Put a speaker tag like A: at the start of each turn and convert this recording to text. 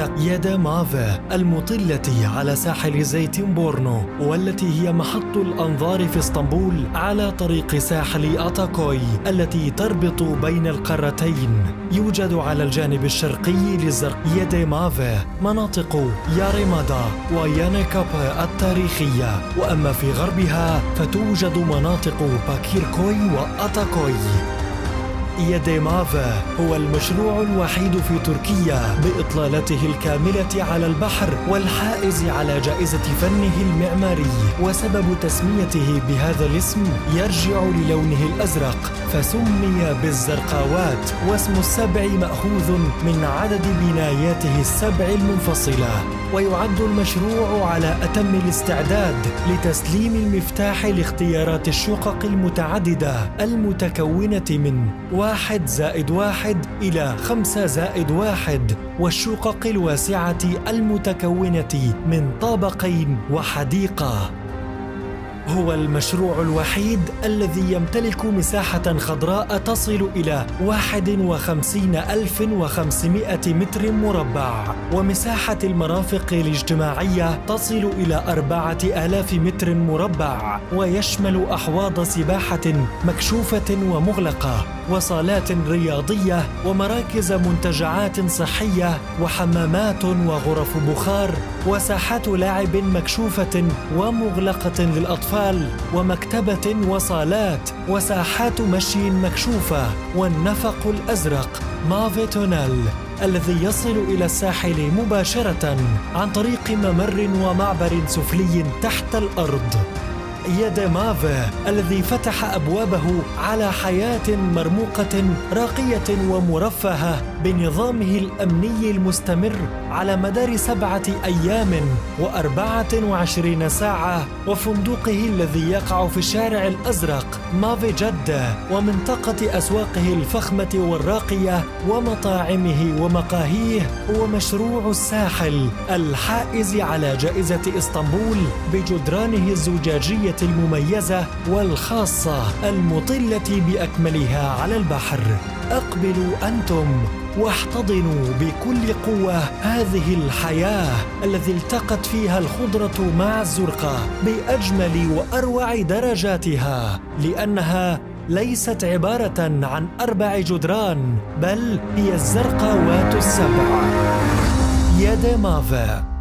A: يادا مافا المطلة على ساحل زيتونبورنو، والتي هي محط الأنظار في اسطنبول على طريق ساحل أتاكوي التي تربط بين القارتين. يوجد على الجانب الشرقي للزرق يادا مافا مناطق ياريمادا ويانيكابا التاريخية، وأما في غربها فتوجد مناطق باكيركوي وأتاكوي. يادا مافا هو المشروع الوحيد في تركيا بإطلالته الكاملة على البحر والحائز على جائزة فنه المعماري، وسبب تسميته بهذا الاسم يرجع للونه الأزرق فسمي بالزرقاوات، واسم السبع مأخوذ من عدد بناياته السبع المنفصلة. ويعد المشروع على أتم الاستعداد لتسليم المفتاح لاختيارات الشقق المتعددة المتكونة من 1+1 إلى 5+1، والشقق الواسعة المتكونة من طابقين وحديقة. هو المشروع الوحيد الذي يمتلك مساحة خضراء تصل إلى 51,500 متر مربع، ومساحة المرافق الاجتماعية تصل إلى 4,000 متر مربع، ويشمل أحواض سباحة مكشوفة ومغلقة، وصالات رياضية، ومراكز منتجعات صحية، وحمامات وغرف بخار، وساحات لعب مكشوفة ومغلقة للأطفال، ومكتبة وصالات، وساحات مشي مكشوفة، والنفق الأزرق مافا تونل الذي يصل إلى الساحل مباشرة عن طريق ممر ومعبر سفلي تحت الأرض. يادا مافا الذي فتح أبوابه على حياة مرموقة راقية ومرفهة بنظامه الأمني المستمر على مدار 7 أيام و24 ساعة، وفندقه الذي يقع في الشارع الأزرق مافا جدة، ومنطقة أسواقه الفخمة والراقية ومطاعمه ومقاهيه، هو مشروع الساحل الحائز على جائزة اسطنبول بجدرانه الزجاجية المميزة والخاصة المطلة بأكملها على البحر. أقبلوا أنتم واحتضنوا بكل قوة هذه الحياة التي التقت فيها الخضرة مع الزرقاء بأجمل وأروع درجاتها، لأنها ليست عبارة عن 4 جدران، بل هي الزرقاوات السبع. يادا مافا.